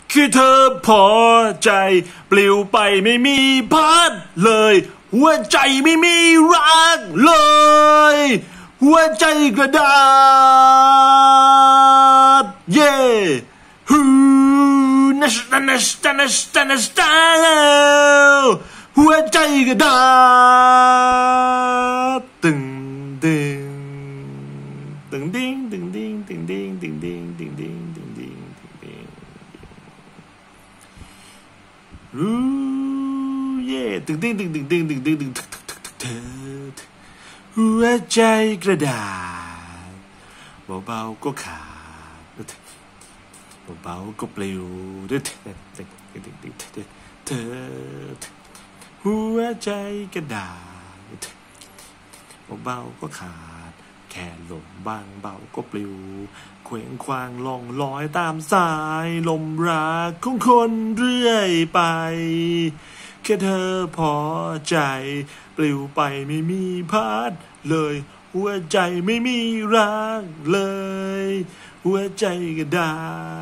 คือเธอพอใจปลิวไปไม่มีพัดเลยหัวใจไม่มีรักเลยหัวใจกระดาษเย่ฮูนัสตันนัสตันนัสตันนัสตันหัวใจกระดาษตึงตึงตึงดิ้งตึงดิ้งตึงดิ้งตึงดิ้งตึงดิ้งตึงดิ้งตึงดิ้งรู้เย่ตึงดิ้งตึงดิ้งตึงดิ้งตึงดิ้งหัวใจกระดาษเบาๆก็ขาดเบาๆก็ปลิวเธอหัวใจกระดาษเบาๆก็ขาดแค่ลมบางเบาก็ปลิวเคว้งคว้างล่องลอยตามสายลมรักของคนเรื่อยไปแค่เธอพอใจปลิวไปไม่มีพัดเลยหัวใจไม่มีรักเลยหัวใจกระดาษ